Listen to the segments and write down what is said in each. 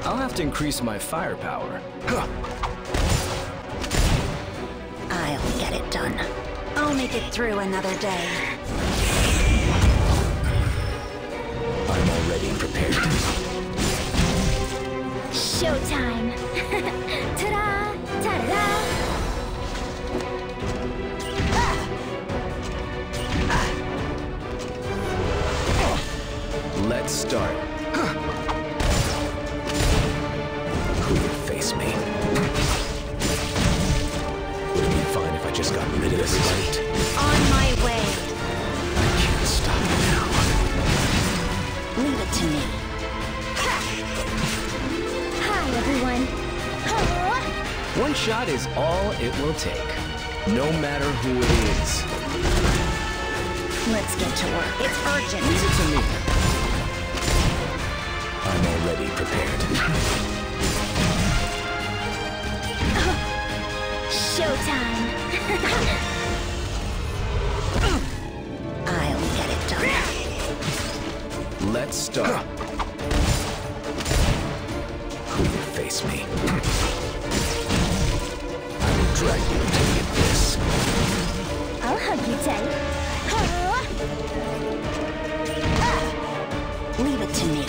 I'll have to increase my firepower. I'll get it done. I'll make it through another day. I'm already prepared. Showtime! Ta-da! Ta-da! Let's start. Who would face me? Would it be fine if I just got rid of this fight? On my way. I can't stop now. Leave it to me. Hi, everyone. One shot is all it will take, no matter who it is. Let's get to work. It's urgent. Leave it to me. I'm already prepared. Showtime! I'll get it done. Let's start. Who will face me? I will drag you into the abyss. I'll hug you tight. Leave it to me.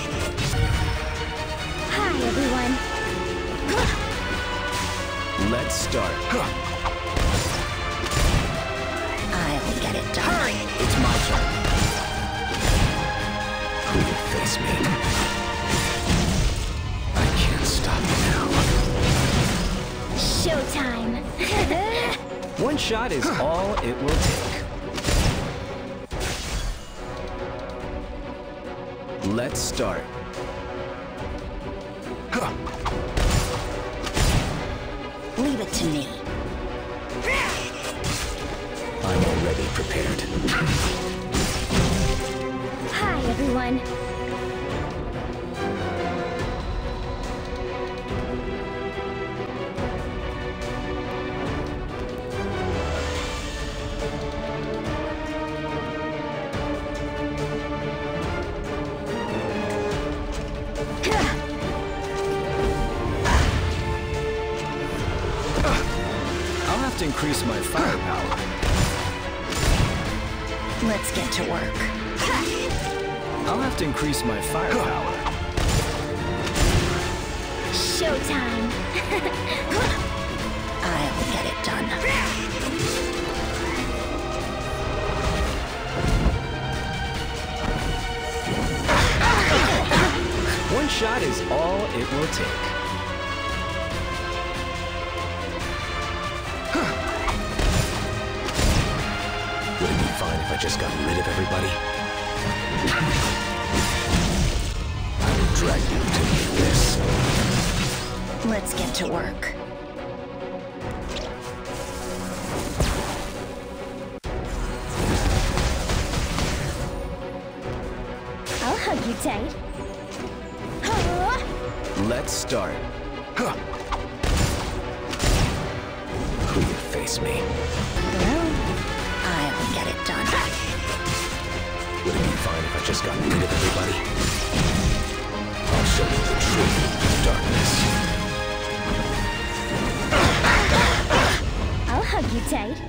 Hi, everyone. Let's start. I'll get it done. Hurry! It's my turn. Who will face me? I can't stop now. Showtime! One shot is all it will take. Let's start. Leave it to me. I'm already prepared. Hi, everyone. I'll have to increase my firepower. Let's get to work. I'll have to increase my firepower. Showtime! I'll get it done. One shot is all it will take. Would it be fine if I just got rid of everybody? I will drag you to the abyss. Let's get to work. I'll hug you tight. Let's start. Who will face me? I'll get it done. Would it be fine if I just got rid of everybody? I'll show you the truth of darkness. I'll hug you tight.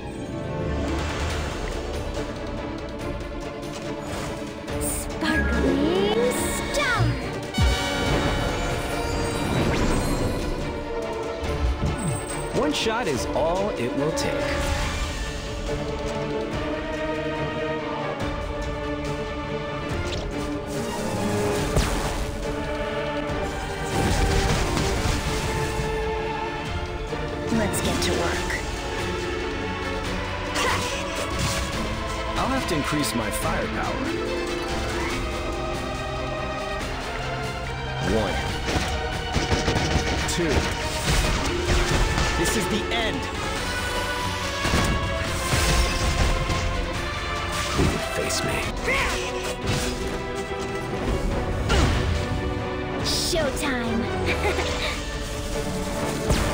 Sparkling star! One shot is all it will take. Let's get to work. I'll have to increase my firepower. 1, 2. This is the end. Who will face me? Showtime!